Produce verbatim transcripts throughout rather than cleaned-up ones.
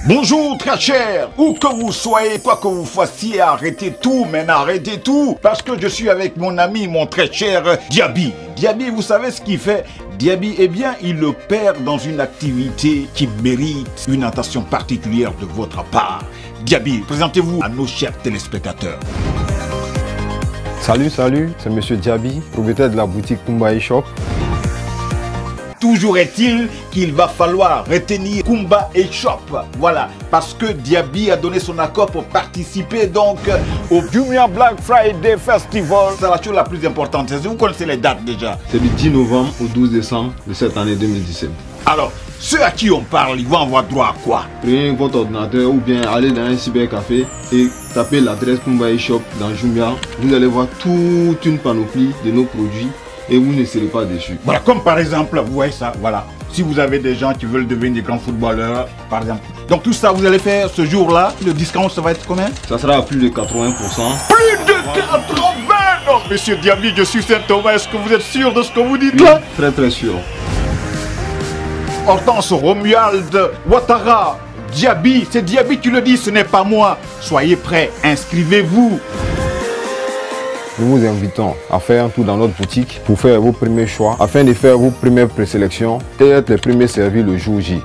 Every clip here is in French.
Bonjour très cher, où que vous soyez, quoi que vous fassiez, arrêtez tout, mais arrêtez tout, parce que je suis avec mon ami, mon très cher Diaby. Diaby, vous savez ce qu'il fait? Diaby, eh bien, il le perd dans une activité qui mérite une attention particulière de votre part. Diaby, présentez-vous à nos chers téléspectateurs. Salut, salut, c'est Monsieur Diaby, propriétaire de la boutique Kumba eShop. Toujours est-il qu'il va falloir retenir Kumba eShop, voilà, parce que Diaby a donné son accord pour participer donc au Jumia Black Friday Festival. C'est la chose la plus importante, vous connaissez les dates déjà. C'est du dix novembre au douze décembre de cette année deux mille dix-sept. Alors, ceux à qui on parle, ils vont avoir droit à quoi? Prenez votre ordinateur ou bien allez dans un cybercafé et tapez l'adresse Kumba eShop dans Jumia. Vous allez voir toute une panoplie de nos produits et vous ne serez pas déçus. Voilà, comme par exemple, vous voyez ça, voilà. Si vous avez des gens qui veulent devenir des grands footballeurs, par exemple. Donc tout ça, vous allez faire ce jour-là. Le discount, ça va être combien? Ça sera à plus de quatre-vingts pour cent. Plus de quatre-vingts? Non, monsieur Diaby, je suis Saint Thomas. Est-ce que vous êtes sûr de ce que vous dites là? Très très sûr. Hortense Romuald Ouattara, Diaby, c'est Diaby qui le dit, ce n'est pas moi. Soyez prêts, inscrivez-vous. Nous vous invitons à faire un tour dans notre boutique pour faire vos premiers choix, afin de faire vos premières présélections et être les premiers servis le jour J.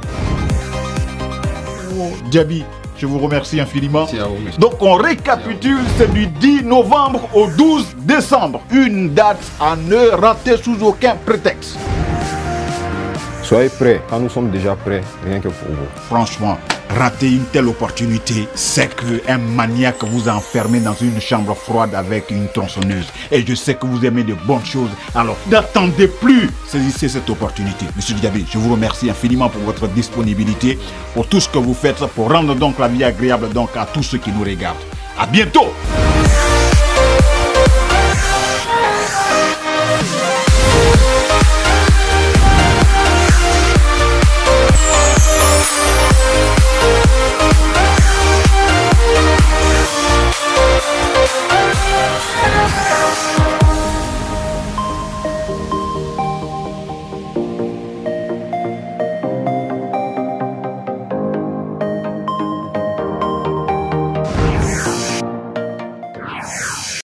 Oh, Diaby, je vous remercie infiniment. Merci à vous, monsieur. Donc on récapitule, c'est du dix novembre au douze décembre. Une date à ne rater sous aucun prétexte. Soyez prêts, quand nous sommes déjà prêts, rien que pour vous. Franchement, rater une telle opportunité, c'est qu'un maniaque vous a enfermé dans une chambre froide avec une tronçonneuse. Et je sais que vous aimez de bonnes choses. Alors, n'attendez plus, saisissez cette opportunité. Monsieur Diaby, je vous remercie infiniment pour votre disponibilité, pour tout ce que vous faites, pour rendre donc la vie agréable donc à tous ceux qui nous regardent. À bientôt!